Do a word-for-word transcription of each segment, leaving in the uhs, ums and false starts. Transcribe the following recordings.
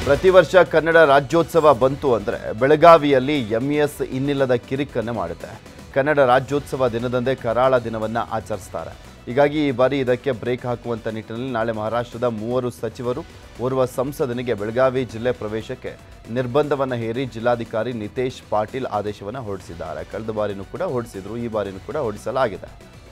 ಪ್ರತಿ ವರ್ಷ ಕನ್ನಡ ರಾಜ್ಯೋತ್ಸವ ಬಂತು ಅಂದರೆ ಬೆಳಗಾವಿಯಲ್ಲಿ ಎಂಇಎಸ್ ಇನ್ನಿಲ್ಲದ ಕಿರಿಕನ್ನು ಮಾಡುತ್ತೆ. ಕನ್ನಡ ರಾಜ್ಯೋತ್ಸವ ದಿನದಂದೇ ಕರಾಳ ದಿನವನ್ನು ಆಚರಿಸ್ತಾರೆ. ಹೀಗಾಗಿ ಈ ಬಾರಿ ಇದಕ್ಕೆ ಬ್ರೇಕ್ ಹಾಕುವಂಥ ನಿಟ್ಟಿನಲ್ಲಿ ನಾಳೆ ಮಹಾರಾಷ್ಟ್ರದ ಮೂವರು ಸಚಿವರು ಓರ್ವ ಸಂಸದನಿಗೆ ಬೆಳಗಾವಿ ಜಿಲ್ಲೆ ಪ್ರವೇಶಕ್ಕೆ ನಿರ್ಬಂಧವನ್ನು ಹೇರಿ ಜಿಲ್ಲಾಧಿಕಾರಿ ನಿತೇಶ್ ಪಾಟೀಲ್ ಆದೇಶವನ್ನು ಹೊರಡಿಸಿದ್ದಾರೆ. ಕಳೆದ ಬಾರಿನೂ ಕೂಡ ಹೊರಡಿಸಿದ್ರು, ಈ ಬಾರಿನೂ ಕೂಡ ಹೊರಡಿಸಲಾಗಿದೆ.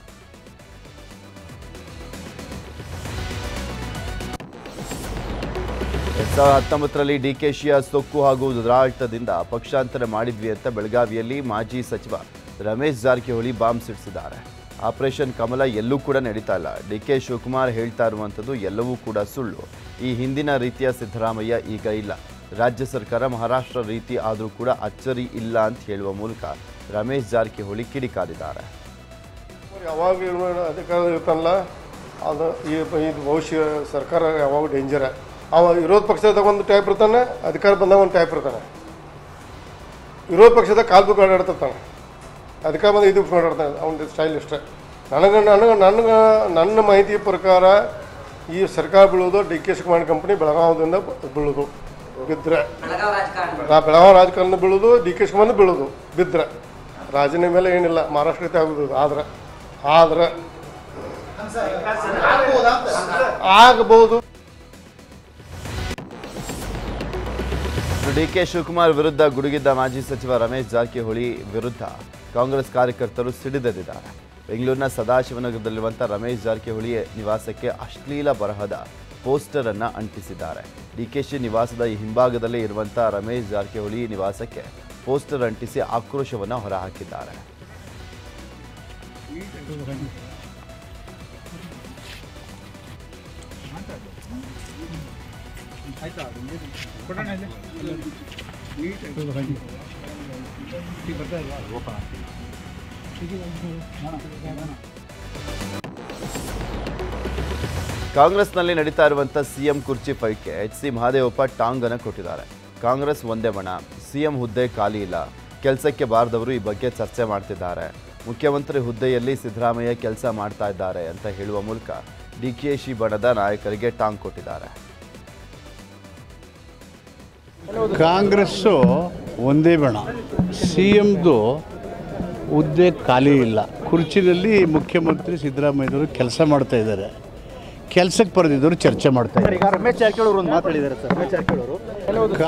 ಎರಡ್ ಸಾವಿರದ ಹತ್ತೊಂಬತ್ತರಲ್ಲಿ ಡಿಕೆಶಿಯ ಸೊಕ್ಕು ಹಾಗೂ ದುರಾಡಳಿತದಿಂದ ಪಕ್ಷಾಂತರ ಮಾಡಿದ್ವಿ ಅಂತ ಬೆಳಗಾವಿಯಲ್ಲಿ ಮಾಜಿ ಸಚಿವ ರಮೇಶ್ ಜಾರಕಿಹೊಳಿ ಬಾಂಬ್ ಸಿಡಿಸಿದ್ದಾರೆ. ಆಪರೇಷನ್ ಕಮಲ ಎಲ್ಲೂ ಕೂಡ ನಡೀತಾ ಇಲ್ಲ. ಡಿ ಕೆ ಶಿವಕುಮಾರ್ ಹೇಳ್ತಾ ಇರುವಂಥದ್ದು ಎಲ್ಲವೂ ಕೂಡ ಸುಳ್ಳು. ಈ ಹಿಂದಿನ ರೀತಿಯ ಸಿದ್ದರಾಮಯ್ಯ ಈಗ ಇಲ್ಲ. ರಾಜ್ಯ ಸರ್ಕಾರ ಮಹಾರಾಷ್ಟ್ರ ರೀತಿ ಆದರೂ ಕೂಡ ಅಚ್ಚರಿ ಇಲ್ಲ ಅಂತ ಹೇಳುವ ಮೂಲಕ ರಮೇಶ್ ಜಾರಕಿಹೊಳಿ ಕಿಡಿಕಾರಿದ್ದಾರೆ. ಯಾವಾಗ ಅಧಿಕಾರ ಇರ್ತಾನಲ್ಲ ಅದು ಈ ಭವಿಷ್ಯ ಸರ್ಕಾರ ಯಾವಾಗ ಡೇಂಜರ್. ಅವ ವಿರೋಧ ಪಕ್ಷದಾಗ ಒಂದು ಟೈಪ್ ಇರ್ತಾನೆ, ಅಧಿಕಾರ ಬಂದಾಗ ಒಂದು ಟೈಪ್ ಇರ್ತಾನೆ. ವಿರೋಧ ಪಕ್ಷದ ಕಾಲ್ಬುಕ್ ಆಡಾಡ್ತಿರ್ತಾನೆ, ಅಧಿಕಾರ ಬಂದ ಇದು ಆಡಾಡ್ತಾನೆ. ಅವನ ಸ್ಟೈಲ್ ಇಷ್ಟ. ನನಗೆ ನನಗೆ ನನಗೆ ನನ್ನ ಮಾಹಿತಿ ಪ್ರಕಾರ ಈ ಸರ್ಕಾರ ಬೀಳೋದು ಡಿ ಕೆ ಶಿವಕುಮಾರ್ ಕಂಪ್ನಿ ಬೆಳಗಾವದಿಂದ ಬೀಳೋದು ಬಿದ್ದರೆ, ಬೆಳಗಾವಿ ರಾಜಕಾರಣ ಬೀಳೋದು ಡಿ ಕೆ ಶಿವಕುಮಾರ್ ಬೀಳೋದು ಬಿದ್ದರೆ. ರಾಜೀನಾಮೆ ಮೇಲೆ ಏನಿಲ್ಲ, ಮಹಾರಾಷ್ಟ್ರ ರೀತಿ ಆಗೋದು. ಆದ್ರೆ ಆದ್ರೆ ಆಗಬಹುದು. ಡಿ ಕೆ ಶಿವಕುಮಾರ್ ವಿರುದ್ಧ ಗುಡುಗಿದ್ದ ಮಾಜಿ ಸಚಿವ ರಮೇಶ್ ಜಾರಕಿಹೊಳಿ ವಿರುದ್ಧ ಕಾಂಗ್ರೆಸ್ ಕಾರ್ಯಕರ್ತರು ಸಿಡಿದೆದ್ದಿದ್ದಾರೆ. ಬೆಂಗಳೂರಿನ ಸದಾಶಿವನಗರದಲ್ಲಿರುವಂಥ ರಮೇಶ್ ಜಾರಕಿಹೊಳಿ ನಿವಾಸಕ್ಕೆ ಅಶ್ಲೀಲ ಬರಹದ ಪೋಸ್ಟರ್ ಅನ್ನು ಅಂಟಿಸಿದ್ದಾರೆ. ಡಿಕೆಶಿ ನಿವಾಸದ ಹಿಂಭಾಗದಲ್ಲೇ ಇರುವಂಥ ರಮೇಶ್ ಜಾರಕಿಹೊಳಿ ನಿವಾಸಕ್ಕೆ ಪೋಸ್ಟರ್ ಅಂಟಿಸಿ ಆಕ್ರೋಶವನ್ನು ಹೊರಹಾಕಿದ್ದಾರೆ. ಕಾಂಗ್ರೆಸ್ನಲ್ಲಿ ನಡೀತಾ ಇರುವಂಥ ಸಿಎಂ ಕುರ್ಚಿ ಫೈಟ್ಗೆ ಎಚ್ ಸಿ ಮಹದೇವಪ್ಪ ಟಾಂಗ್ ಅನ್ನು ಕೊಟ್ಟಿದ್ದಾರೆ. ಕಾಂಗ್ರೆಸ್ ಒಂದೇ ಬಣ, ಸಿಎಂ ಹುದ್ದೆ ಖಾಲಿ ಇಲ್ಲ, ಕೆಲಸಕ್ಕೆ ಬಾರದವರು ಈ ಬಗ್ಗೆ ಚರ್ಚೆ ಮಾಡ್ತಿದ್ದಾರೆ. ಮುಖ್ಯಮಂತ್ರಿ ಹುದ್ದೆಯಲ್ಲಿ ಸಿದ್ದರಾಮಯ್ಯ ಕೆಲಸ ಮಾಡ್ತಾ ಇದ್ದಾರೆ ಅಂತ ಹೇಳುವ ಮೂಲಕ ಡಿಕೆಶಿ ಬಣದ ನಾಯಕರಿಗೆ ಟಾಂಗ್ ಕೊಟ್ಟಿದ್ದಾರೆ. ಕಾಂಗ್ರೆಸ್ಸು ಒಂದೇ ಬಣ, ಸಿ ಎಮ್ದು ಹುದ್ದೆ ಖಾಲಿ ಇಲ್ಲ, ಕುರ್ಚಿನಲ್ಲಿ ಮುಖ್ಯಮಂತ್ರಿ ಸಿದ್ದರಾಮಯ್ಯವರು ಕೆಲಸ ಮಾಡ್ತಾ ಇದ್ದಾರೆ, ಕೆಲಸಕ್ಕೆ ಬರೆದಿದ್ದವರು ಚರ್ಚೆ ಮಾಡ್ತಾ ಇದ್ದಾರೆ. ಈಗ ರಮೇಶ್ ಜಾರಕಿಹೊಳಿ ಅವರು ಒಂದು ಮಾತಾಡಿದ್ದಾರೆ ಸರ್. ರಮೇಶ್ ಜಾರಕಿಹೊಳಿ ಅವರು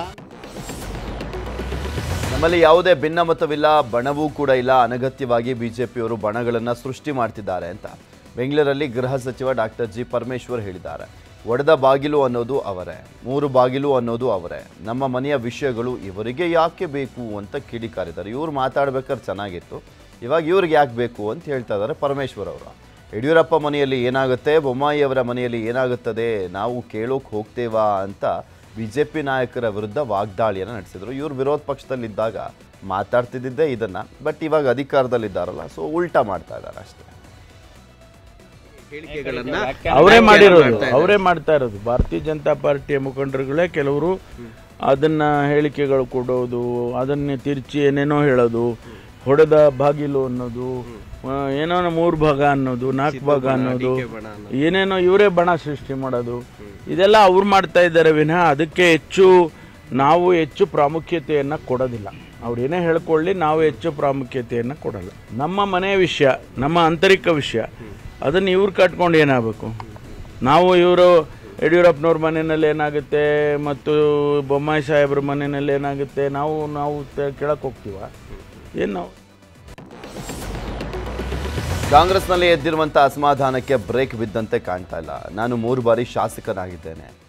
ನಮ್ಮಲ್ಲಿ ಯಾವುದೇ ಭಿನ್ನಮತವಿಲ್ಲ, ಬಣವೂ ಕೂಡ ಇಲ್ಲ, ಅನಗತ್ಯವಾಗಿ ಬಿಜೆಪಿಯವರು ಬಣಗಳನ್ನು ಸೃಷ್ಟಿ ಮಾಡ್ತಿದ್ದಾರೆ ಅಂತ ಬೆಂಗಳೂರಲ್ಲಿ ಗೃಹ ಸಚಿವ ಡಾಕ್ಟರ್ ಜಿ ಪರಮೇಶ್ವರ್ ಹೇಳಿದ್ದಾರೆ. ಒಡೆದ ಬಾಗಿಲು ಅನ್ನೋದು ಅವರೇ, ಮೂರು ಬಾಗಿಲು ಅನ್ನೋದು ಅವರೇ, ನಮ್ಮ ಮನೆಯ ವಿಷಯಗಳು ಇವರಿಗೆ ಯಾಕೆ ಬೇಕು ಅಂತ ಕಿಡಿಕಾರಿದ್ದಾರೆ. ಇವ್ರು ಮಾತಾಡ್ಬೇಕಾದ್ರೆ ಚೆನ್ನಾಗಿತ್ತು, ಇವಾಗ ಇವ್ರಿಗೆ ಯಾಕೆ ಬೇಕು ಅಂತ ಹೇಳ್ತಾ ಇದ್ದಾರೆ ಪರಮೇಶ್ವರ್ ಅವರು. ಯಡಿಯೂರಪ್ಪ ಮನೆಯಲ್ಲಿ ಏನಾಗುತ್ತೆ, ಬೊಮ್ಮಾಯಿ ಅವರ ಮನೆಯಲ್ಲಿ ಏನಾಗುತ್ತದೆ, ನಾವು ಕೇಳೋಕೆ ಹೋಗ್ತೇವಾ ಅಂತ ಬಿ ಜೆ ಪಿ ನಾಯಕರ ವಿರುದ್ಧ ವಾಗ್ದಾಳಿಯನ್ನು ನಡೆಸಿದರು. ಇವರು ವಿರೋಧ ಪಕ್ಷದಲ್ಲಿದ್ದಾಗ ಮಾತಾಡ್ತಿದ್ದೇ ಇದನ್ನು, ಬಟ್ ಇವಾಗ ಅಧಿಕಾರದಲ್ಲಿದ್ದಾರಲ್ಲ, ಸೊ ಉಲ್ಟಾ ಮಾಡ್ತಾ ಇದ್ದಾರೆ ಅಷ್ಟೇ. ಅವರೇ ಮಾಡಿರೋದು, ಅವರೇ ಮಾಡ್ತಾ ಇರೋದು. ಭಾರತೀಯ ಜನತಾ ಪಾರ್ಟಿಯ ಮುಖಂಡರುಗಳೇ ಕೆಲವರು ಅದನ್ನ ಹೇಳಿಕೆಗಳು ಕೊಡೋದು, ಅದನ್ನೇ ತಿರ್ಚಿ ಏನೇನೋ ಹೇಳೋದು, ಹೊಡೆದ ಬಾಗಿಲು ಅನ್ನೋದು, ಏನೋ ಮೂರು ಭಾಗ ಅನ್ನೋದು, ನಾಲ್ಕು ಭಾಗ ಅನ್ನೋದು, ಏನೇನೋ ಇವರೇ ಬಣ ಸೃಷ್ಟಿ ಮಾಡೋದು, ಇದೆಲ್ಲ ಅವ್ರು ಮಾಡ್ತಾ ಇದ್ದಾರೆ ವಿನಃ ಅದಕ್ಕೆ ಹೆಚ್ಚು ನಾವು ಹೆಚ್ಚು ಪ್ರಾಮುಖ್ಯತೆಯನ್ನು ಕೊಡೋದಿಲ್ಲ. ಅವ್ರು ಏನೇ ಹೇಳ್ಕೊಳ್ಳಿ, ನಾವು ಹೆಚ್ಚು ಪ್ರಾಮುಖ್ಯತೆಯನ್ನು ಕೊಡಲ್ಲ. ನಮ್ಮ ಮನೆಯ ವಿಷಯ, ನಮ್ಮ ಆಂತರಿಕ ವಿಷಯ, ಅದನ್ನು ಇವ್ರು ಕಟ್ಕೊಂಡು ಏನಾಗಬೇಕು. ನಾವು ಇವರು ಯಡಿಯೂರಪ್ಪನವ್ರ ಮನೆಯಲ್ಲಿ ಏನಾಗುತ್ತೆ ಮತ್ತು ಬೊಮ್ಮಾಯಿ ಸಾಹೇಬ್ರ ಮನೆಯಲ್ಲಿ ಏನಾಗುತ್ತೆ, ನಾವು ನಾವು ಕೇಳಕ್ಕೆ ಹೋಗ್ತೀವ ಏನು? ನಾವು ಕಾಂಗ್ರೆಸ್ನಲ್ಲಿ ಎದ್ದಿರುವಂಥ ಅಸಮಾಧಾನಕ್ಕೆ ಬ್ರೇಕ್ ಬಿದ್ದಂತೆ ಕಾಣ್ತಾ ಇಲ್ಲ. ನಾನು ಮೂರು ಬಾರಿ ಶಾಸಕನಾಗಿದ್ದೇನೆ,